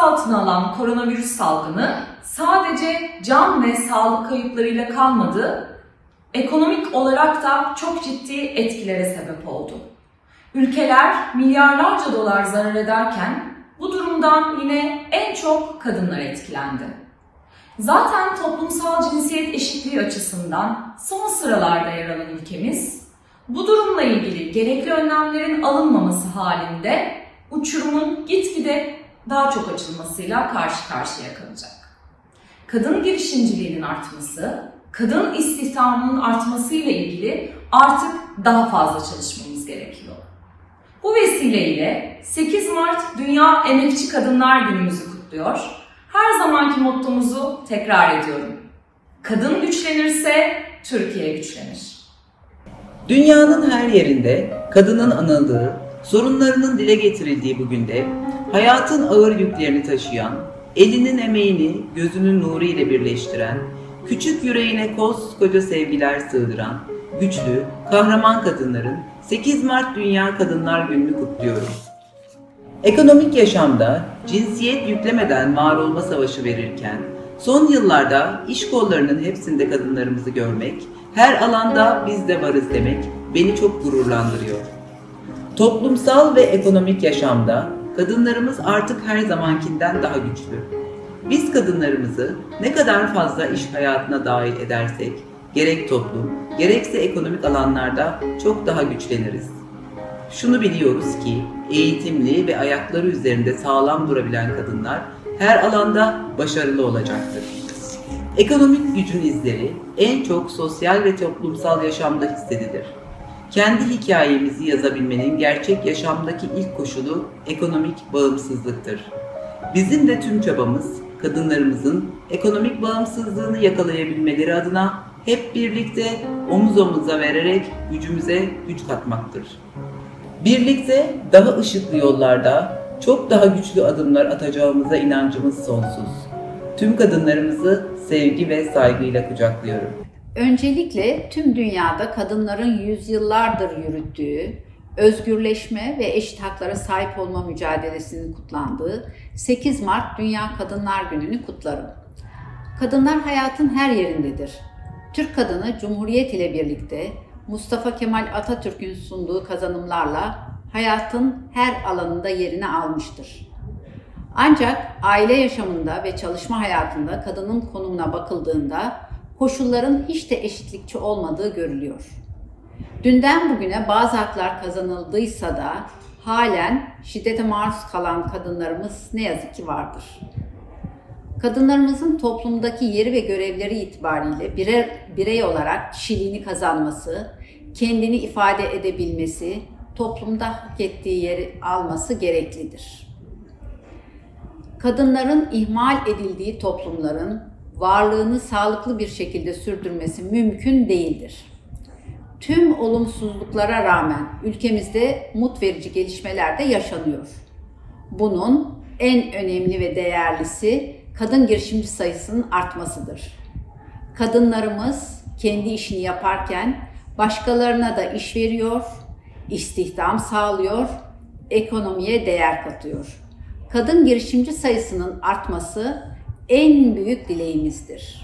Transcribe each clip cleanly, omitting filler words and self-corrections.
altına alan koronavirüs salgını sadece can ve sağlık kayıplarıyla kalmadı, ekonomik olarak da çok ciddi etkilere sebep oldu. Ülkeler milyarlarca dolar zarar ederken bu durumdan yine en çok kadınlar etkilendi. Zaten toplumsal cinsiyet eşitliği açısından son sıralarda yer alan ülkemiz, bu durumla ilgili gerekli önlemlerin alınmaması halinde uçurumun gitgide daha çok açılmasıyla karşı karşıya kalacak. Kadın girişimciliğinin artması, kadın istihdamının artmasıyla ilgili artık daha fazla çalışmamız gerekiyor. Bu vesileyle 8 Mart Dünya Emekçi Kadınlar Günümüzü kutluyor. Her zamanki mottomuzu tekrar ediyorum. Kadın güçlenirse Türkiye güçlenir. Dünyanın her yerinde kadının anıldığı, sorunlarının dile getirildiği bu günde hayatın ağır yüklerini taşıyan, elinin emeğini gözünün nuru ile birleştiren, küçük yüreğine koskoca sevgiler sığdıran, güçlü, kahraman kadınların 8 Mart Dünya Kadınlar Günü'nü kutluyoruz. Ekonomik yaşamda cinsiyet yüklemeden var olma savaşı verirken, son yıllarda iş kollarının hepsinde kadınlarımızı görmek, her alanda biz de varız demek beni çok gururlandırıyor. Toplumsal ve ekonomik yaşamda kadınlarımız artık her zamankinden daha güçlü. Biz kadınlarımızı ne kadar fazla iş hayatına dahil edersek, gerek toplum, gerekse ekonomik alanlarda çok daha güçleniriz. Şunu biliyoruz ki, eğitimli ve ayakları üzerinde sağlam durabilen kadınlar her alanda başarılı olacaktır. Ekonomik gücün izleri en çok sosyal ve toplumsal yaşamda hissedilir. Kendi hikayemizi yazabilmenin gerçek yaşamdaki ilk koşulu ekonomik bağımsızlıktır. Bizim de tüm çabamız kadınlarımızın ekonomik bağımsızlığını yakalayabilmeleri adına hep birlikte omuz omuza vererek gücümüze güç katmaktır. Birlikte daha ışıklı yollarda çok daha güçlü adımlar atacağımıza inancımız sonsuz. Tüm kadınlarımızı sevgi ve saygıyla kucaklıyorum. Öncelikle tüm dünyada kadınların yüzyıllardır yürüttüğü, özgürleşme ve eşit haklara sahip olma mücadelesinin kutlandığı 8 Mart Dünya Kadınlar Günü'nü kutlarım. Kadınlar hayatın her yerindedir. Türk kadını Cumhuriyet ile birlikte Mustafa Kemal Atatürk'ün sunduğu kazanımlarla hayatın her alanında yerini almıştır. Ancak aile yaşamında ve çalışma hayatında kadının konumuna bakıldığında koşulların hiç de eşitlikçi olmadığı görülüyor. Dünden bugüne bazı haklar kazanıldıysa da halen şiddete maruz kalan kadınlarımız ne yazık ki vardır. Kadınlarımızın toplumdaki yeri ve görevleri itibariyle birey olarak kişiliğini kazanması, kendini ifade edebilmesi, toplumda hak ettiği yeri alması gereklidir. Kadınların ihmal edildiği toplumların varlığını sağlıklı bir şekilde sürdürmesi mümkün değildir. Tüm olumsuzluklara rağmen ülkemizde umut verici gelişmeler de yaşanıyor. Bunun en önemli ve değerlisi kadın girişimci sayısının artmasıdır. Kadınlarımız kendi işini yaparken başkalarına da iş veriyor, istihdam sağlıyor, ekonomiye değer katıyor. Kadın girişimci sayısının artması en büyük dileğimizdir.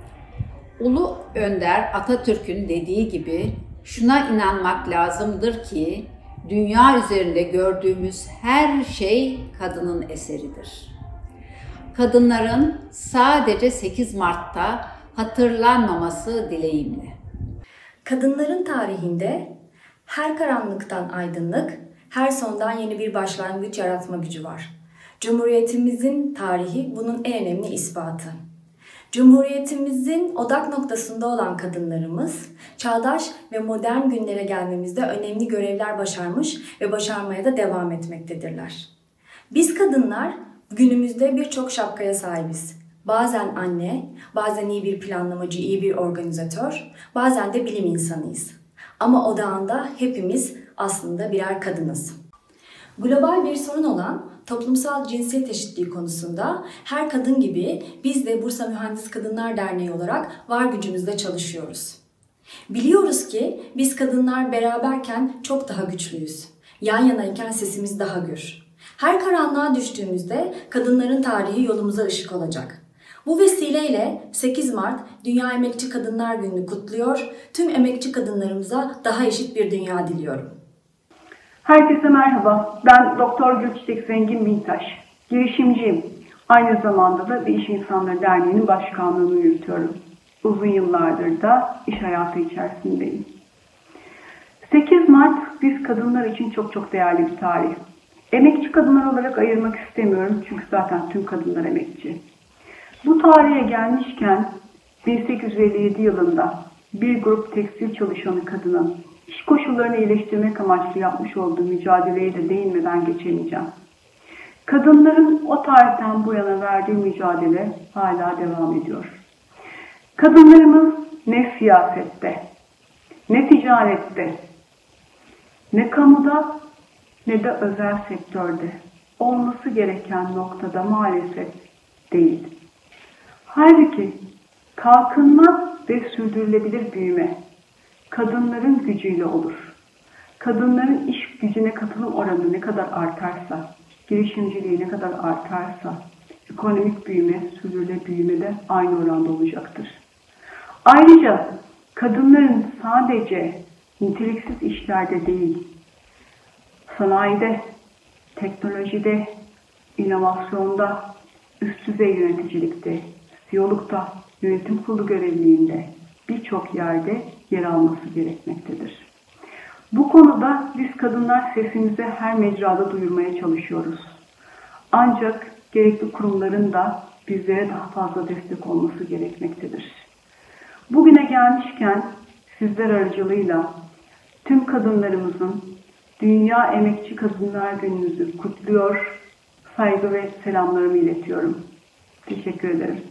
Ulu Önder Atatürk'ün dediği gibi şuna inanmak lazımdır ki dünya üzerinde gördüğümüz her şey kadının eseridir. Kadınların sadece 8 Mart'ta hatırlanmaması dileğimle. Kadınların tarihinde her karanlıktan aydınlık, her sondan yeni bir başlangıç yaratma gücü var. Cumhuriyetimizin tarihi bunun en önemli ispatı. Cumhuriyetimizin odak noktasında olan kadınlarımız, çağdaş ve modern günlere gelmemizde önemli görevler başarmış ve başarmaya da devam etmektedirler. Biz kadınlar günümüzde birçok şapkaya sahibiz. Bazen anne, bazen iyi bir planlamacı, iyi bir organizatör, bazen de bilim insanıyız. Ama odağında hepimiz aslında birer kadınız. Global bir sorun olan toplumsal cinsiyet eşitliği konusunda her kadın gibi biz de Bursa Mühendis Kadınlar Derneği olarak var gücümüzle çalışıyoruz. Biliyoruz ki biz kadınlar beraberken çok daha güçlüyüz. Yan yanayken sesimiz daha gür. Her karanlığa düştüğümüzde kadınların tarihi yolumuza ışık olacak. Bu vesileyle 8 Mart Dünya Emekçi Kadınlar Günü'nü kutluyor, tüm emekçi kadınlarımıza daha eşit bir dünya diliyorum. Herkese merhaba, ben Doktor Gülçiçek Zengin Bintaş. Girişimciyim. Aynı zamanda da Bir İş İnsanları Derneği'nin başkanlığını yürütüyorum. Uzun yıllardır da iş hayatı içerisindeyim. 8 Mart biz kadınlar için çok değerli bir tarih. Emekçi kadınlar olarak ayırmak istemiyorum çünkü zaten tüm kadınlar emekçi. Bu tarihe gelmişken 1857 yılında bir grup tekstil çalışanı kadının iş koşullarını iyileştirmek amaçlı yapmış olduğu mücadeleye de değinmeden geçemeyeceğim. Kadınların o tarihten bu yana verdiği mücadele hala devam ediyor. Kadınlarımız ne siyasette, ne ticarette, ne kamuda ne de özel sektörde olması gereken noktada maalesef değil. Halbuki kalkınma ve sürdürülebilir büyüme kadınların gücüyle olur. Kadınların iş gücüne katılım oranı ne kadar artarsa, girişimciliği ne kadar artarsa, ekonomik büyüme, sürdürülebilir büyüme de aynı oranda olacaktır. Ayrıca kadınların sadece niteliksiz işlerde değil, sanayide, teknolojide, inovasyonda, üst düzey yöneticilikte, CEO'lukta, yönetim kurulu görevliliğinde birçok yerde yer alması gerekmektedir. Bu konuda biz kadınlar sesimizi her mecrada duyurmaya çalışıyoruz. Ancak gerekli kurumların da bizlere daha fazla destek olması gerekmektedir. Bugüne gelmişken sizler aracılığıyla tüm kadınlarımızın Dünya Emekçi Kadınlar Günü'nüzü kutluyor, saygı ve selamlarımı iletiyorum. Teşekkür ederim.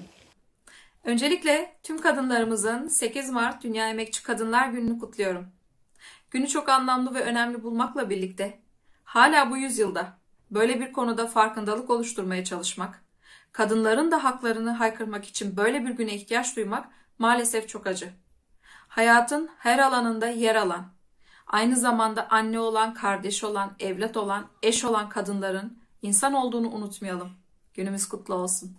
Öncelikle tüm kadınlarımızın 8 Mart Dünya Emekçi Kadınlar Günü'nü kutluyorum. Günü çok anlamlı ve önemli bulmakla birlikte hala bu yüzyılda böyle bir konuda farkındalık oluşturmaya çalışmak, kadınların da haklarını haykırmak için böyle bir güne ihtiyaç duymak maalesef çok acı. Hayatın her alanında yer alan, aynı zamanda anne olan, kardeş olan, evlat olan, eş olan kadınların insan olduğunu unutmayalım. Günümüz kutlu olsun.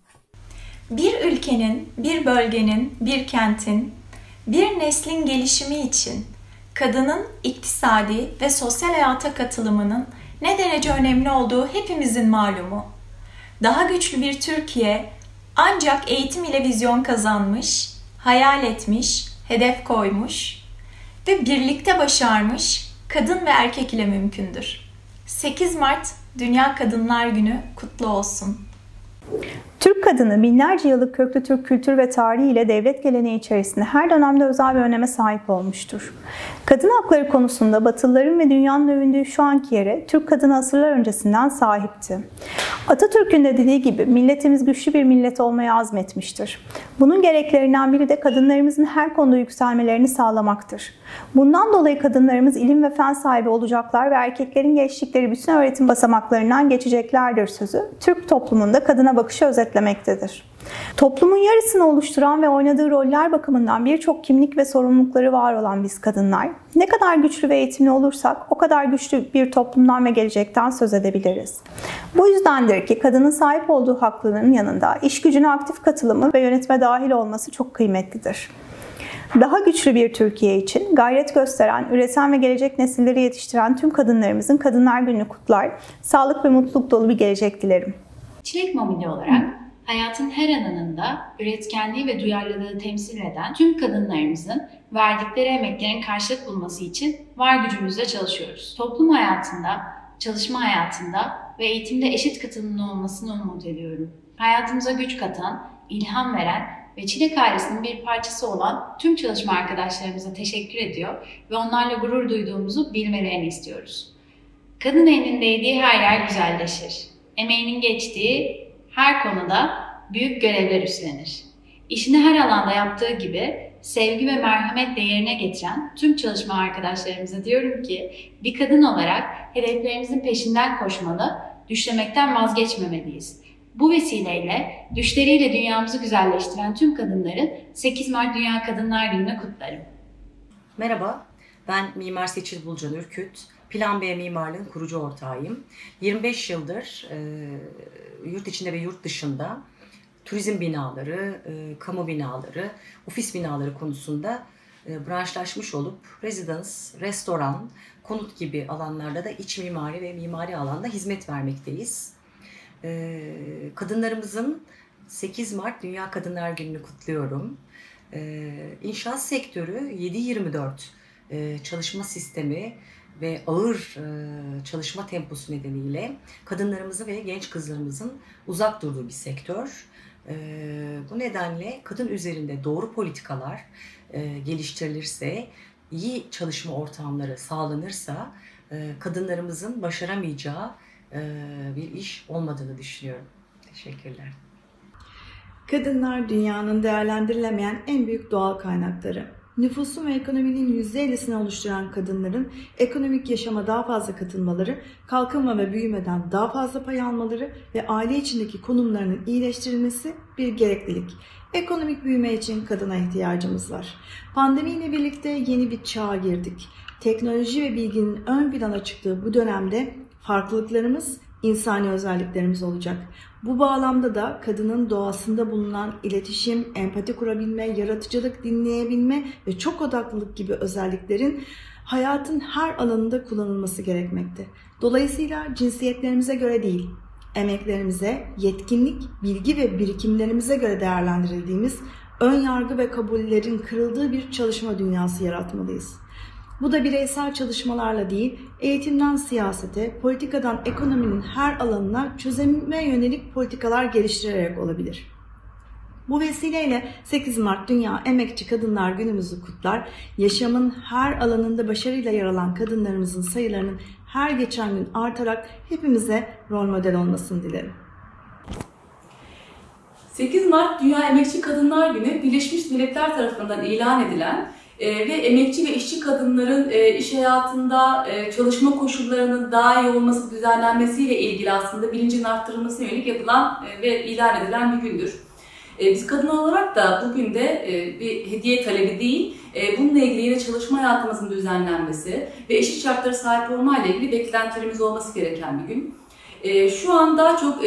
Bir ülkenin, bir bölgenin, bir kentin, bir neslin gelişimi için kadının iktisadi ve sosyal hayata katılımının ne derece önemli olduğu hepimizin malumu. Daha güçlü bir Türkiye ancak eğitim ile vizyon kazanmış, hayal etmiş, hedef koymuş ve birlikte başarmış kadın ve erkek ile mümkündür. 8 Mart Dünya Kadınlar Günü kutlu olsun. Türk kadını binlerce yıllık köklü Türk kültür ve tarihi ile devlet geleneği içerisinde her dönemde özel bir öneme sahip olmuştur. Kadın hakları konusunda Batılıların ve dünyanın övündüğü şu anki yere Türk kadını asırlar öncesinden sahipti. Atatürk'ün de dediği gibi milletimiz güçlü bir millet olmaya azmetmiştir. Bunun gereklerinden biri de kadınlarımızın her konuda yükselmelerini sağlamaktır. Bundan dolayı kadınlarımız ilim ve fen sahibi olacaklar ve erkeklerin geçtikleri bütün öğretim basamaklarından geçeceklerdir sözü Türk toplumunda kadına bakışı özetlemektedir. Toplumun yarısını oluşturan ve oynadığı roller bakımından birçok kimlik ve sorumlulukları var olan biz kadınlar, ne kadar güçlü ve eğitimli olursak o kadar güçlü bir toplumdan ve gelecekten söz edebiliriz. Bu yüzdendir ki kadının sahip olduğu haklarının yanında iş gücüne aktif katılımı ve yönetime dahil olması çok kıymetlidir. Daha güçlü bir Türkiye için gayret gösteren, üreten ve gelecek nesilleri yetiştiren tüm kadınlarımızın Kadınlar Günü'nü kutlar, sağlık ve mutluluk dolu bir gelecek dilerim. Çilek Mamili olarak hayatın her alanında üretkenliği ve duyarlılığı temsil eden tüm kadınlarımızın verdikleri emeklerin karşılık bulması için var gücümüzle çalışıyoruz. Toplum hayatında, çalışma hayatında ve eğitimde eşit katılımlı olmasını umut ediyorum. Hayatımıza güç katan, ilham veren ve Çilek ailesinin bir parçası olan tüm çalışma arkadaşlarımıza teşekkür ediyor ve onlarla gurur duyduğumuzu bilmelerini istiyoruz. Kadın elinin değdiği her yer güzelleşir. Emeğinin geçtiği her konuda büyük görevler üstlenir. İşini her alanda yaptığı gibi sevgi ve merhametle yerine getiren tüm çalışma arkadaşlarımıza diyorum ki bir kadın olarak hedeflerimizin peşinden koşmalı, düşlemekten vazgeçmemeliyiz. Bu vesileyle düşleriyle dünyamızı güzelleştiren tüm kadınların 8 Mart Dünya Kadınlar Günü'nü kutlarım. Merhaba, ben Mimar Seçil Bulcan Ürküt. Plan B Mimarlığın kurucu ortağıyım. 25 yıldır yurt içinde ve yurt dışında turizm binaları, kamu binaları, ofis binaları konusunda branşlaşmış olup rezidans, restoran, konut gibi alanlarda da iç mimari ve mimari alanda hizmet vermekteyiz. Kadınlarımızın 8 Mart Dünya Kadınlar Günü'nü kutluyorum. İnşaat sektörü 7/24 çalışma sistemi ve ağır çalışma temposu nedeniyle kadınlarımızın ve genç kızlarımızın uzak durduğu bir sektör. Bu nedenle kadın üzerinde doğru politikalar geliştirilirse, iyi çalışma ortamları sağlanırsa kadınlarımızın başaramayacağı bir iş olmadığını düşünüyorum. Teşekkürler. Kadınlar dünyanın değerlendirilemeyen en büyük doğal kaynakları. Nüfusun ve ekonominin %50'sini oluşturan kadınların ekonomik yaşama daha fazla katılmaları, kalkınma ve büyümeden daha fazla pay almaları ve aile içindeki konumlarının iyileştirilmesi bir gereklilik. Ekonomik büyüme için kadına ihtiyacımız var. Pandemiyle birlikte yeni bir çağa girdik. Teknoloji ve bilginin ön plana çıktığı bu dönemde farklılıklarımız, insani özelliklerimiz olacak. Bu bağlamda da kadının doğasında bulunan iletişim, empati kurabilme, yaratıcılık, dinleyebilme ve çok odaklılık gibi özelliklerin hayatın her alanında kullanılması gerekmekte. Dolayısıyla cinsiyetlerimize göre değil, emeklerimize, yetkinlik, bilgi ve birikimlerimize göre değerlendirildiğimiz ön yargı ve kabullerin kırıldığı bir çalışma dünyası yaratmalıyız. Bu da bireysel çalışmalarla değil, eğitimden siyasete, politikadan ekonominin her alanına çözüme yönelik politikalar geliştirerek olabilir. Bu vesileyle 8 Mart Dünya Emekçi Kadınlar Günümüzü kutlar, yaşamın her alanında başarıyla yer alan kadınlarımızın sayılarının her geçen gün artarak hepimize rol model olmasını dilerim. 8 Mart Dünya Emekçi Kadınlar Günü, Birleşmiş Milletler tarafından ilan edilen ve emekçi ve işçi kadınların iş hayatında çalışma koşullarının daha iyi olması, düzenlenmesiyle ilgili aslında bilincin arttırılmasına yönelik yapılan ve ilan edilen bir gündür. Biz kadın olarak da bugün de bir hediye talebi değil, bununla ilgili yine çalışma hayatımızın düzenlenmesi ve eşit şartlara sahip olma ile ilgili beklentilerimiz olması gereken bir gün. Şu an daha çok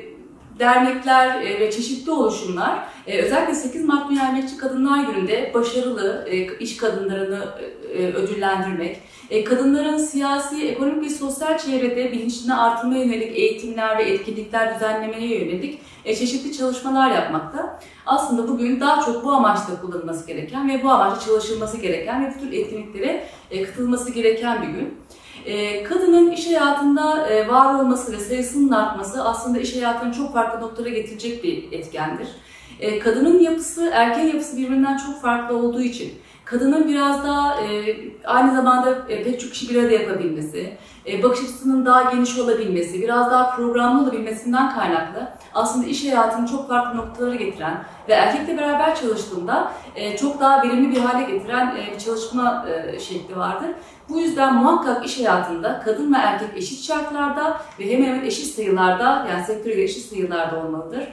dernekler ve çeşitli oluşumlar özellikle 8 Mart Dünya Emekçi Kadınlar Günü'nde başarılı iş kadınlarını ödüllendirmek, kadınların siyasi, ekonomik ve sosyal çevrede bilinçini artırmaya yönelik eğitimler ve etkinlikler düzenlemeye yönelik çeşitli çalışmalar yapmakta. Aslında bugün daha çok bu amaçla kullanılması gereken ve bu amaçla çalışılması gereken ve bu tür etkinliklere katılması gereken bir gün. Kadının iş hayatında var olması ve sayısının artması aslında iş hayatını çok farklı noktalara getirecek bir etkendir. Kadının yapısı, erkeğin yapısı birbirinden çok farklı olduğu için kadının biraz daha aynı zamanda pek çok işi bir arada yapabilmesi, bakış açısının daha geniş olabilmesi, biraz daha programlı olabilmesinden kaynaklı aslında iş hayatını çok farklı noktalara getiren ve erkekle beraber çalıştığında çok daha verimli bir hale getiren bir çalışma şekli vardır. Bu yüzden muhakkak iş hayatında kadın ve erkek eşit şartlarda ve hemen hemen eşit sayılarda, yani sektöre eşit sayılarda olmalıdır.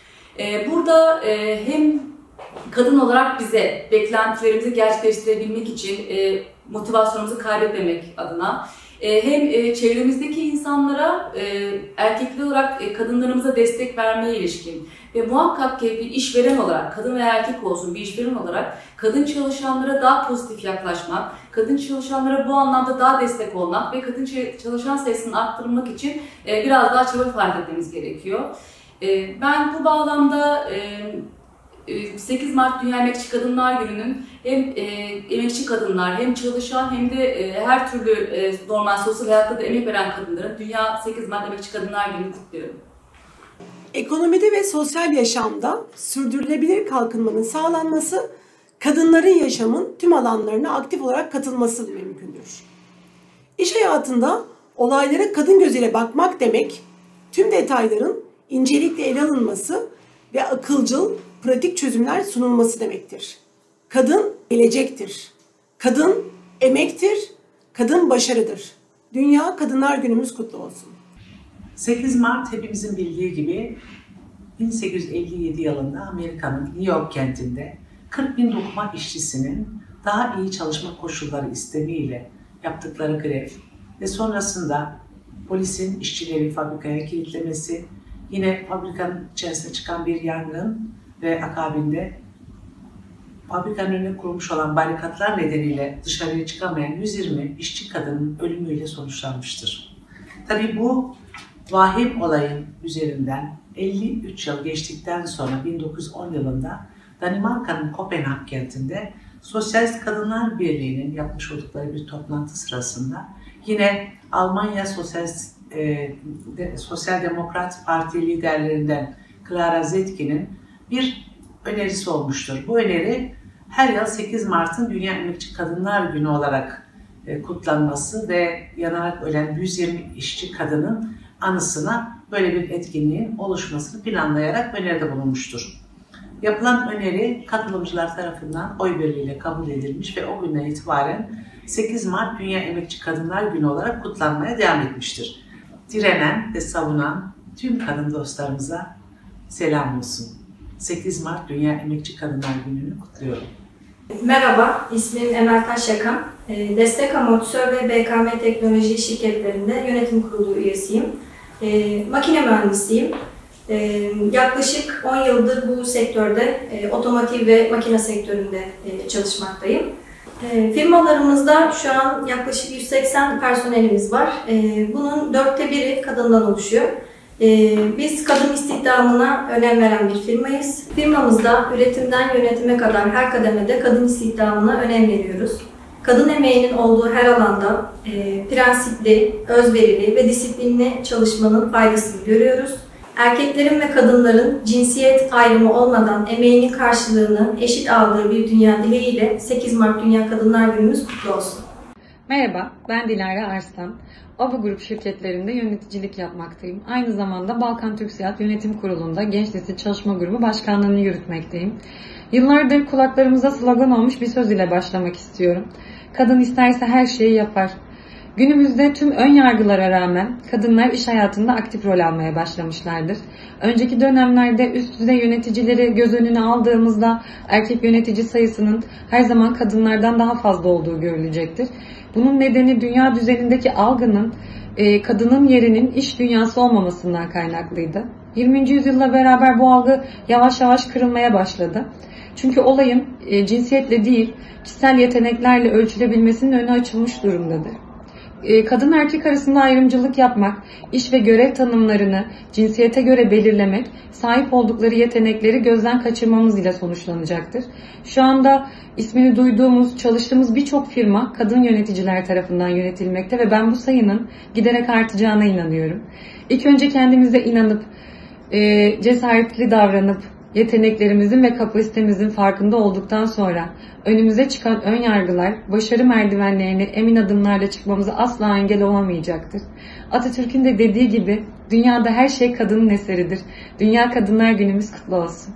Burada hem kadın olarak bize beklentilerimizi gerçekleştirebilmek için motivasyonumuzu kaybetmemek adına hem çevremizdeki insanlara erkekler olarak kadınlarımıza destek vermeye ilişkin ve muhakkak ki bir işveren olarak, kadın veya erkek olsun bir işveren olarak kadın çalışanlara daha pozitif yaklaşmak, kadın çalışanlara bu anlamda daha destek olmak ve kadın çalışan sayısını arttırmak için biraz daha çaba sarf etmemiz gerekiyor. Ben bu bağlamda 8 Mart Dünya Emekçi Kadınlar Günü'nün hem emekçi kadınlar hem çalışan hem de her türlü normal sosyal hayatta da emek veren kadınların Dünya 8 Mart Emekçi Kadınlar Günü'nü kutluyorum. Ekonomide ve sosyal yaşamda sürdürülebilir kalkınmanın sağlanması, kadınların yaşamın tüm alanlarına aktif olarak katılması mümkündür. İş hayatında olaylara kadın gözüyle bakmak demek, tüm detayların incelikle ele alınması ve akılcıl, pratik çözümler sunulması demektir. Kadın gelecektir. Kadın emektir. Kadın başarıdır. Dünya Kadınlar Günümüz kutlu olsun. 8 Mart hepimizin bildiği gibi 1857 yılında Amerika'nın New York kentinde 40.000 dokuma işçisinin daha iyi çalışma koşulları istemiyle yaptıkları grev ve sonrasında polisin işçileri fabrikaya kilitlemesi, yine fabrikanın içerisinde çıkan bir yangın ve akabinde fabrikanın önüne kurulmuş olan barikatlar nedeniyle dışarıya çıkamayan 120 işçi kadının ölümüyle sonuçlanmıştır. Tabii bu vahim olayın üzerinden 53 yıl geçtikten sonra 1910 yılında Danimarka'nın Kopenhag kentinde Sosyalist Kadınlar Birliği'nin yapmış oldukları bir toplantı sırasında yine Almanya Sosyal Demokrat Parti liderlerinden Clara Zetkin'in bir önerisi olmuştur. Bu öneri her yıl 8 Mart'ın Dünya Emekçi Kadınlar Günü olarak kutlanması ve yanarak ölen 120 işçi kadının anısına böyle bir etkinliğin oluşmasını planlayarak öneride bulunmuştur. Yapılan öneri katılımcılar tarafından oy birliğiyle kabul edilmiş ve o günden itibaren 8 Mart Dünya Emekçi Kadınlar Günü olarak kutlanmaya devam etmiştir. Direnen ve savunan tüm kadın dostlarımıza selam olsun. 8 Mart Dünya Emekçi Kadınlar Günü'nü kutluyorum. Merhaba, ismim Emel Taşyakan. Destek Amortisör ve BKM Teknoloji şirketlerinde yönetim kurulu üyesiyim. Makine mühendisiyim. Yaklaşık 10 yıldır bu sektörde, otomotiv ve makine sektöründe çalışmaktayım. Firmalarımızda şu an yaklaşık 180 personelimiz var. Bunun 1/4'ü kadından oluşuyor. Biz kadın istihdamına önem veren bir firmayız. Firmamızda üretimden yönetime kadar her kademede kadın istihdamına önem veriyoruz. Kadın emeğinin olduğu her alanda prensipli, özverili ve disiplinli çalışmanın faydasını görüyoruz. Erkeklerin ve kadınların cinsiyet ayrımı olmadan emeğinin karşılığını eşit aldığı bir dünya dileğiyle 8 Mart Dünya Kadınlar Günümüz kutlu olsun. Merhaba, ben Dilara Arslan. ABU Grup şirketlerinde yöneticilik yapmaktayım. Aynı zamanda Balkan TÜRKSİAD Yönetim Kurulu'nda Genç Nesil Çalışma Grubu Başkanlığı'nı yürütmekteyim. Yıllardır kulaklarımıza slogan olmuş bir söz ile başlamak istiyorum. Kadın isterse her şeyi yapar. Günümüzde tüm ön yargılara rağmen kadınlar iş hayatında aktif rol almaya başlamışlardır. Önceki dönemlerde üst düzey yöneticileri göz önüne aldığımızda erkek yönetici sayısının her zaman kadınlardan daha fazla olduğu görülecektir. Bunun nedeni dünya düzenindeki algının kadının yerinin iş dünyası olmamasından kaynaklıydı. 20. yüzyılla beraber bu algı yavaş yavaş kırılmaya başladı. Çünkü olayın cinsiyetle değil, kişisel yeteneklerle ölçülebilmesinin önü açılmış durumdadır. Kadın erkek arasında ayrımcılık yapmak, iş ve görev tanımlarını cinsiyete göre belirlemek, sahip oldukları yetenekleri gözden kaçırmamız ile sonuçlanacaktır. Şu anda ismini duyduğumuz, çalıştığımız birçok firma kadın yöneticiler tarafından yönetilmekte ve ben bu sayının giderek artacağına inanıyorum. İlk önce kendimize inanıp, cesaretli davranıp, yeteneklerimizin ve kapasitemizin farkında olduktan sonra önümüze çıkan ön yargılar başarı merdivenlerini emin adımlarla çıkmamıza asla engel olamayacaktır. Atatürk'ün de dediği gibi dünyada her şey kadının eseridir. Dünya Kadınlar Günümüz kutlu olsun.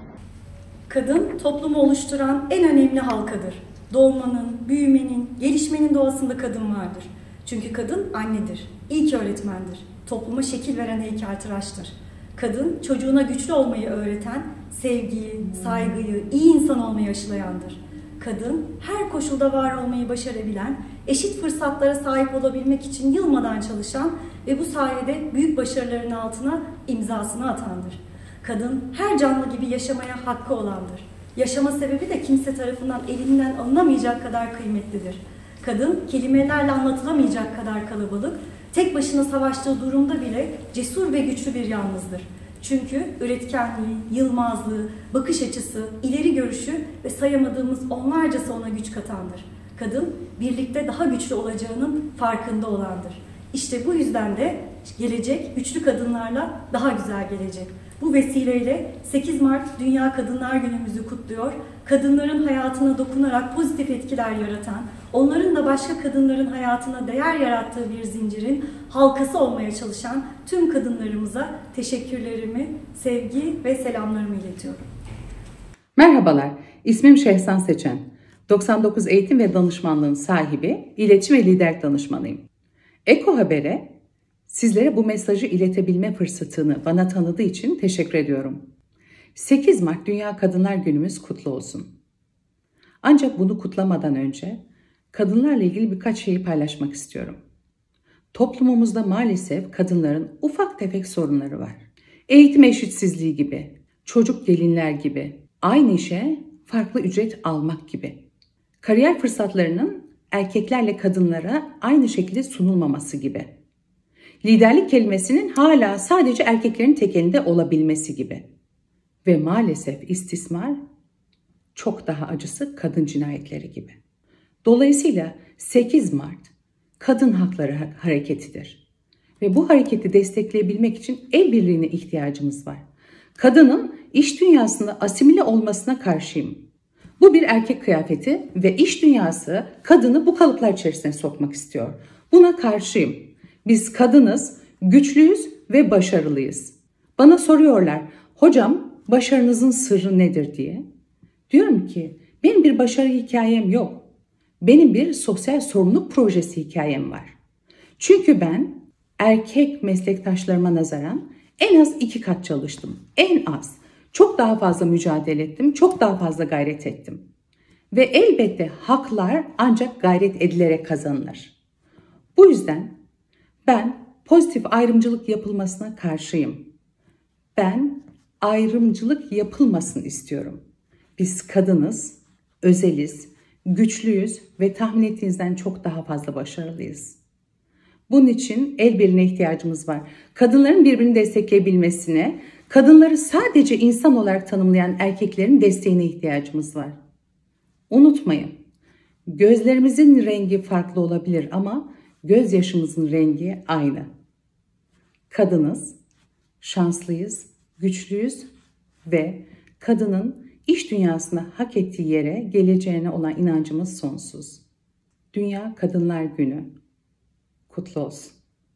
Kadın toplumu oluşturan en önemli halkadır. Doğmanın, büyümenin, gelişmenin doğasında kadın vardır. Çünkü kadın annedir, ilk öğretmendir, topluma şekil veren heykeltıraştır. Kadın çocuğuna güçlü olmayı öğreten, sevgiyi, saygıyı, iyi insan olmayı aşılayandır. Kadın her koşulda var olmayı başarabilen, eşit fırsatlara sahip olabilmek için yılmadan çalışan ve bu sayede büyük başarıların altına imzasını atandır. Kadın her canlı gibi yaşamaya hakkı olandır. Yaşama sebebi de kimse tarafından elinden alınamayacak kadar kıymetlidir. Kadın kelimelerle anlatılamayacak kadar kalabalık, tek başına savaştığı durumda bile cesur ve güçlü bir yalnızdır. Çünkü üretkenliği, yılmazlığı, bakış açısı, ileri görüşü ve sayamadığımız onlarcası ona güç katandır. Kadın birlikte daha güçlü olacağının farkında olandır. İşte bu yüzden de gelecek güçlü kadınlarla daha güzel gelecek. Bu vesileyle 8 Mart Dünya Kadınlar Günümüzü kutluyor. Kadınların hayatına dokunarak pozitif etkiler yaratan, onların da başka kadınların hayatına değer yarattığı bir zincirin halkası olmaya çalışan tüm kadınlarımıza teşekkürlerimi, sevgi ve selamlarımı iletiyorum. Merhabalar, ismim Şehsan Seçen. 99 Eğitim ve Danışmanlığın sahibi, iletişim ve liderlik danışmanıyım. Eko Haber'e sizlere bu mesajı iletebilme fırsatını bana tanıdığı için teşekkür ediyorum. 8 Mart Dünya Kadınlar Günümüz kutlu olsun. Ancak bunu kutlamadan önce kadınlarla ilgili birkaç şeyi paylaşmak istiyorum. Toplumumuzda maalesef kadınların ufak tefek sorunları var. Eğitim eşitsizliği gibi, çocuk gelinler gibi, aynı işe farklı ücret almak gibi. Kariyer fırsatlarının erkeklerle kadınlara aynı şekilde sunulmaması gibi. Liderlik kelimesinin hala sadece erkeklerin tek elinde olabilmesi gibi. Ve maalesef istismar, çok daha acısı kadın cinayetleri gibi. Dolayısıyla 8 Mart Kadın Hakları Hareketi'dir. Ve bu hareketi destekleyebilmek için el birliğine ihtiyacımız var. Kadının iş dünyasında asimile olmasına karşıyım. Bu bir erkek kıyafeti ve iş dünyası kadını bu kalıplar içerisine sokmak istiyor. Buna karşıyım. Biz kadınız, güçlüyüz ve başarılıyız. Bana soruyorlar, hocam başarınızın sırrı nedir diye. Diyorum ki benim bir başarı hikayem yok. Benim bir sosyal sorumluluk projesi hikayem var. Çünkü ben erkek meslektaşlarıma nazaran en az 2 kat çalıştım. En az. Çok daha fazla mücadele ettim, çok daha fazla gayret ettim. Ve elbette haklar ancak gayret edilerek kazanılır. Bu yüzden ben pozitif ayrımcılık yapılmasına karşıyım. Ben ayrımcılık yapılmasın istiyorum. Biz kadınız, özeliz, güçlüyüz ve tahmin ettiğinizden çok daha fazla başarılıyız. Bunun için el birliğine ihtiyacımız var. Kadınların birbirini destekleyebilmesine, kadınları sadece insan olarak tanımlayan erkeklerin desteğine ihtiyacımız var. Unutmayın, gözlerimizin rengi farklı olabilir ama gözyaşımızın rengi aynı. Kadınız, şanslıyız, güçlüyüz ve kadının iş dünyasında hak ettiği yere geleceğine olan inancımız sonsuz. Dünya Kadınlar Günü kutlu olsun.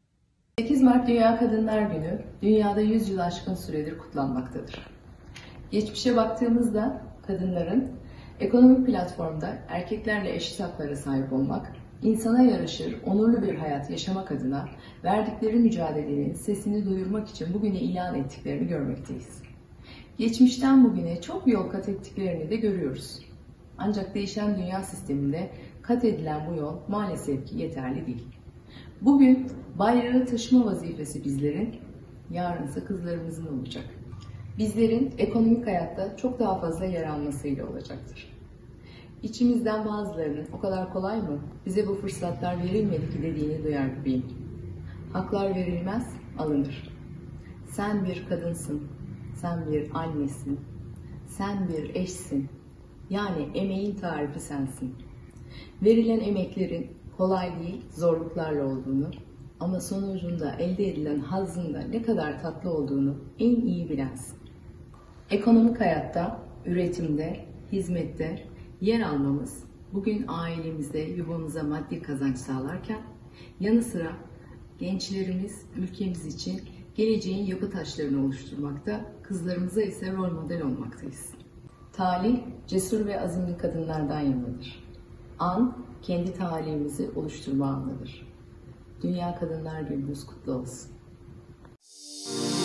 8 Mart Dünya Kadınlar Günü, dünyada 100 yıl aşkın süredir kutlanmaktadır. Geçmişe baktığımızda kadınların ekonomik platformda erkeklerle eşit haklara sahip olmak, insana yaraşır, onurlu bir hayat yaşamak adına verdikleri mücadelenin sesini duyurmak için bugüne ilan ettiklerini görmekteyiz. Geçmişten bugüne çok yol kat ettiklerini de görüyoruz. Ancak değişen dünya sisteminde kat edilen bu yol maalesef ki yeterli değil. Bugün bayrağı taşıma vazifesi bizlerin, yarınsa kızlarımızın olacak. Bizlerin ekonomik hayatta çok daha fazla yer almasıyla olacaktır. İçimizden bazılarının o kadar kolay mı, bize bu fırsatlar verilmedi ki dediğini duyar gibiyim. Haklar verilmez, alınır. Sen bir kadınsın, sen bir annesin, sen bir eşsin. Yani emeğin tarifi sensin. Verilen emeklerin kolay değil, zorluklarla olduğunu ama sonucunda elde edilen hazzın da ne kadar tatlı olduğunu en iyi bilensin. Ekonomik hayatta, üretimde, hizmette yer almamız bugün ailemize, yuvamıza maddi kazanç sağlarken yanı sıra gençlerimiz ülkemiz için geleceğin yapı taşlarını oluşturmakta, kızlarımıza ise rol model olmaktayız. Talih, cesur ve azimli kadınlardan yanadır. An, kendi talihimizi oluşturma anıdır. Dünya Kadınlar Günümüz kutlu olsun.